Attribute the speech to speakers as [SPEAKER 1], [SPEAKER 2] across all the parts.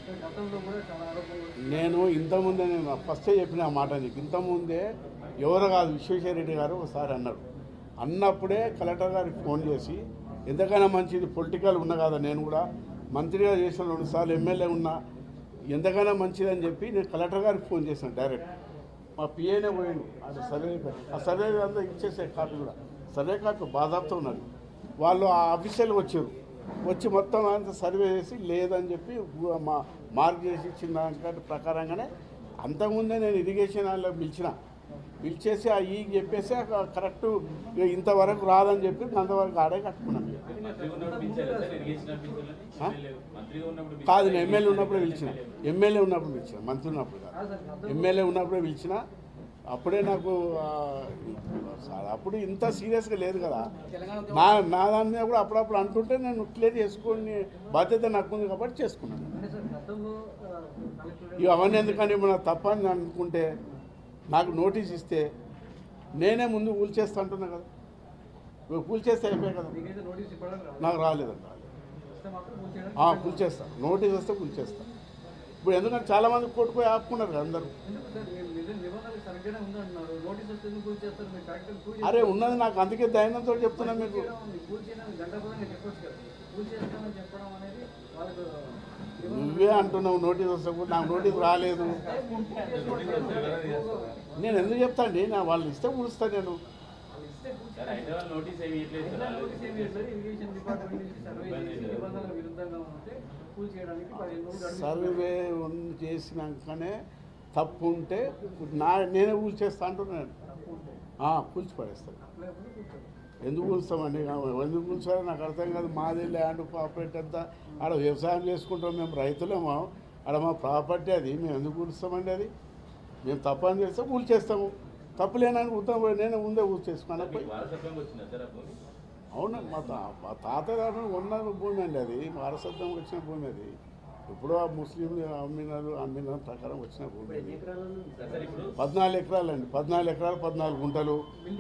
[SPEAKER 1] నేను ఇంతకుముందే నేను ఫస్టే చెప్పిన ఆ మాట నీకు ఇంతకుముందే ఎవరు కాదు విశ్వేశ్వరరెడ్డి గారు ఒకసారి అన్నారు. అన్నప్పుడే కలెక్టర్ గారికి ఫోన్ చేసి ఎంతకైనా మంచిది పొలిటికల్ ఉన్నా కదా, నేను కూడా మంత్రిగా చేసిన 2 సార్లు ఎమ్మెల్యే ఉన్నా, ఎంతకైనా మంచిదని చెప్పి నేను కలెక్టర్ గారికి ఫోన్ చేశాను డైరెక్ట్. మా పిఏనే పోయిండు అది సర్వే, ఆ సర్వే అంతా ఇచ్చేసే కాపీ కూడా, సర్వే కాపీ బాధాప్తో ఉన్నది. వాళ్ళు ఆ ఆఫీసర్లు వచ్చి మొత్తం అంతా సర్వే చేసి లేదని చెప్పి మార్క్ చేసి ఇచ్చిన దానికంటే ప్రకారంగానే అంతకుముందే నేను ఇరిగేషన్ వాళ్ళు పిలిచేసి ఆ ఈ చెప్పేసి కరెక్ట్ ఇంతవరకు రాదని చెప్పి అంతవరకు ఆడే కట్టుకున్నాను. కాదు, నేను ఎమ్మెల్యే ఉన్నప్పుడే పిలిచిన, మంత్రి ఉన్నప్పుడు కాదు, ఎమ్మెల్యే ఉన్నప్పుడే పిలిచిన. అప్పుడే నాకు అప్పుడు ఇంత సీరియస్గా లేదు కదా, నా దాని మీద కూడా అప్పుడప్పుడు అంటుంటే నేను క్లియర్ చేసుకుని బాధ్యత నాకు ఉంది కాబట్టి చేసుకున్నాను. ఇవి అవన్నీ ఎందుకని మన తప్పని అనుకుంటే నాకు నోటీస్ ఇస్తే నేనే ముందు కూల్చేస్తా అంటున్నా కదా, కూల్చేస్తే అయిపోయాయి కదా. నాకు రాలేదండి, కూల్చేస్తా, నోటీస్ వస్తే కూల్చేస్తా. ఇప్పుడు ఎందుకంటే చాలామంది కోర్టుకు ఆపుకున్నారు కదా అందరూ. అరే ఉన్నది నాకు, అందుకే ధైర్యంతో చెప్తున్నా మీకు. నువ్వే అంటున్నావు నోటీస్ వస్తే కూడా, నాకు నోటీస్ రాలేదు. నేను ఎందుకు చెప్తా అండి, నా వాళ్ళు ఇస్తే కూలుస్తా నేను. సర్వే చేసినాకనే తప్పు ఉంటే నేనే కూల్చేస్తా అంటున్నాను. కూల్చి పడేస్తాను. ఎందుకు కూల్స్తామండి, ఎందుకు కూల్చారో నాకు అర్థం కాదు. మాది ల్యాండ్ ప్రాపర్టీ అంతా ఆడ వ్యవసాయం చేసుకుంటాం, మేము రైతులేమో, ఆడ మా ప్రాపర్టీ అది, మేము ఎందుకు కూలుస్తామండి? అది మేము తప్పని చేస్తే కూల్చేస్తాము, తప్పు లేనని నేను ముందే కూల్చేసుకున్నాను. అవును, మా తాతగారు ఉన్న భూమి అండి అది, వారసత్వం వచ్చిన భూమి అది. ఇప్పుడు ఆ ముస్లింలు అమ్మిన ప్రకారం వచ్చిన భూమి అది. 14 ఎకరాలండి, 14 ఎకరాలు 14 గుంటలు.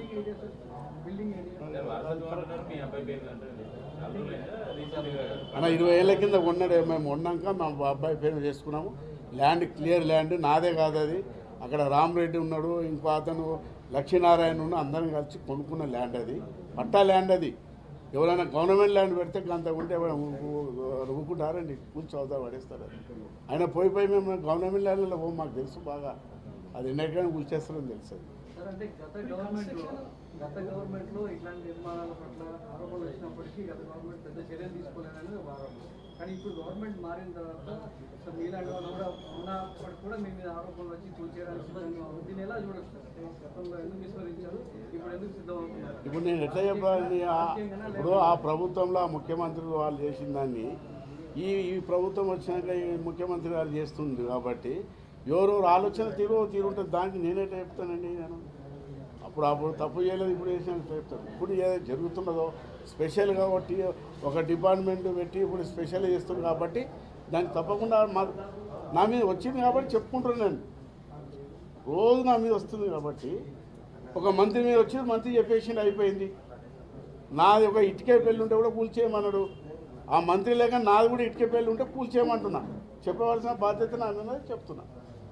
[SPEAKER 1] అన్న 20 ఏళ్ళ కింద కొన్నాడు, మేము కొన్నాక మా అబ్బాయి పేరు చేసుకున్నాము. ల్యాండ్ క్లియర్ ల్యాండ్, నాదే కాదు అది. అక్కడ రామరెడ్డి ఉన్నాడు, ఇంకో అతను లక్ష్మీనారాయణ ఉన్న, అందరం కలిసి కొనుక్కున్న ల్యాండ్ అది, పట్టా ల్యాండ్ అది. ఎవరైనా గవర్నమెంట్ ల్యాండ్ పెడితే అంత ఉంటే రువ్వుకుంటారండి, కూర్చో అవుతా పడేస్తారు. అది ఆయన పోయి మేము గవర్నమెంట్ ల్యాండ్లో మాకు తెలుసు బాగా, అది ఎన్నైనా కూల్చేస్తారని తెలుసు.
[SPEAKER 2] అంటే గత గవర్నమెంట్లో ఇట్లాంటి నిర్మాణాల పట్ల ఆరోపణలు వచ్చినప్పటికీ గత గవర్నమెంట్ పెద్ద చర్యలు తీసుకోలేదని ఆరోపణ. కానీ ఇప్పుడు గవర్నమెంట్ మారిన తర్వాత మీలాంటి వాళ్ళు కూడా ఉన్నప్పటికి కూడా మీ మీద ఆరోపణలు వచ్చి కూల్చేయడానికి సిద్ధంగా ఉంది. దీన్ని ఎలా చూడొచ్చు? గతంలో ఎందుకు విస్మరించారు, ఇప్పుడు ఎందుకు సిద్ధమవుతున్నారు?
[SPEAKER 1] ఇప్పుడు నేను ఎట్లా చెప్పాలి, ఇప్పుడు ఆ ప్రభుత్వంలో ఆ ముఖ్యమంత్రులు వాళ్ళు చేసిన దాన్ని ఈ ప్రభుత్వం వచ్చినాక ఈ ముఖ్యమంత్రి వాళ్ళు చేస్తుంది కాబట్టి ఎవరెవరు ఆలోచన తీరుంటుంది. దానికి నేనేట చెప్తానండి. నేను అప్పుడు తప్పు చేయలేదు, ఇప్పుడు చేసినట్టు చెప్తాను. ఇప్పుడు ఏదైతే జరుగుతున్నదో స్పెషల్గా ఒక డిపార్ట్మెంట్ పెట్టి ఇప్పుడు స్పెషల్ చేస్తుంది కాబట్టి దానికి తప్పకుండా నా మీద వచ్చింది కాబట్టి చెప్పుకుంటున్నాను. రోజు నా మీద వస్తుంది కాబట్టి ఒక మంత్రి మీద వచ్చింది, మంత్రి చెప్పేసి అయిపోయింది. నాది ఒక ఇటుకే పెళ్ళి ఉంటే కూడా కూల్చేయమన్నాడు. ఆ మంత్రి లేక నాది కూడా ఇటుకే పెళ్ళి ఉంటే కూల్చేయమంటున్నా. చెప్పవలసిన బాధ్యత నా మీద చెప్తున్నా.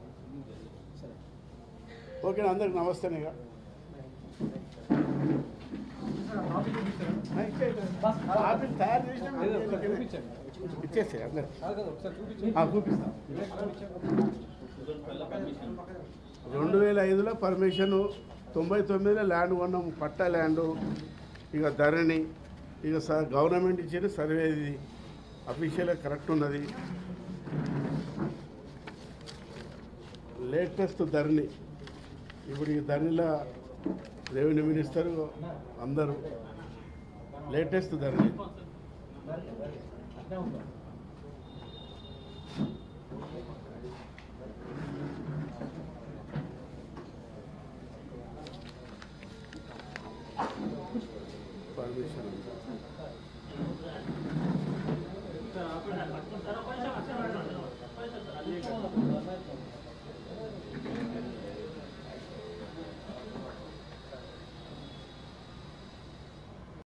[SPEAKER 1] ఓకే, అందరికి నమస్తేనేగా. తయారు చేసిన ఇచ్చేస్తే అందరు చూపిస్తా. 2005లో పర్మిషను, 99లో ల్యాండ్ కొన్నాం, పట్టా ల్యాండు. ఇక ధరణి, ఇక గవర్నమెంట్ ఇచ్చిన సర్వే, ఇది అఫీషియల్గా కరెక్ట్ ఉన్నది. లేటెస్ట్ ధరణి, ఇప్పుడు ఈ ధరణిలో రెవెన్యూ మినిస్టర్ అందరూ లేటెస్ట్ ధరణి.